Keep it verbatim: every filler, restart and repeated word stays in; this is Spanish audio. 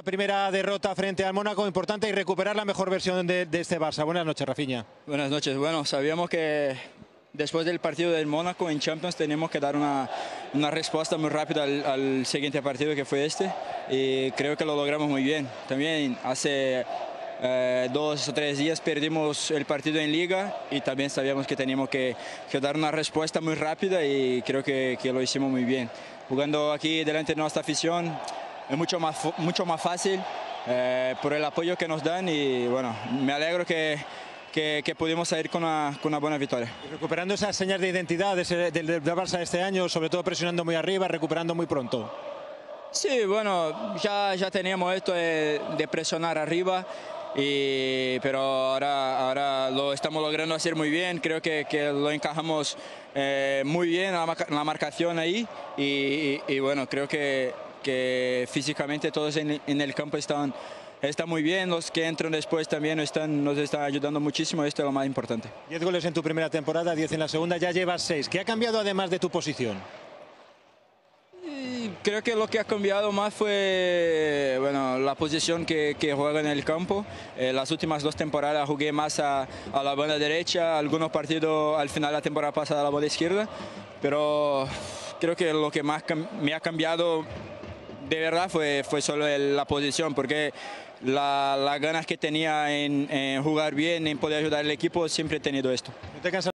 La primera derrota frente al Mónaco, importante, y recuperar la mejor versión de, de este Barça. Buenas noches, Rafinha. Buenas noches. Bueno, sabíamos que después del partido del Mónaco en Champions tenemos que dar una, una respuesta muy rápida al, al siguiente partido, que fue este, y creo que lo logramos muy bien. También hace eh, dos o tres días perdimos el partido en Liga y también sabíamos que teníamos que, que dar una respuesta muy rápida y creo que, que lo hicimos muy bien. Jugando aquí delante de nuestra afición es mucho más, mucho más fácil eh, por el apoyo que nos dan y bueno, me alegro que, que, que pudimos salir con una, con una buena victoria. Y recuperando esas señas de identidad del, del, del Barça este año, sobre todo presionando muy arriba, recuperando muy pronto. Sí, bueno, ya, ya teníamos esto de, de presionar arriba, y, pero ahora, ahora lo estamos logrando hacer muy bien. Creo que, que lo encajamos eh, muy bien la, la marcación ahí y, y, y bueno, creo que que físicamente todos en, en el campo están, están muy bien, los que entran después también están, nos están ayudando muchísimo, esto es lo más importante. diez goles en tu primera temporada, diez en la segunda, ya llevas seis. ¿Qué ha cambiado además de tu posición? Y creo que lo que ha cambiado más fue bueno, la posición que, que juega en el campo. Eh, las últimas dos temporadas jugué más a, a la banda derecha, algunos partidos al final de la temporada pasada a la banda izquierda, pero creo que lo que más me ha cambiado de verdad fue, fue solo el, la posición, porque las la ganas que tenía en, en jugar bien, en poder ayudar al equipo, siempre he tenido esto. ¿No te cansas?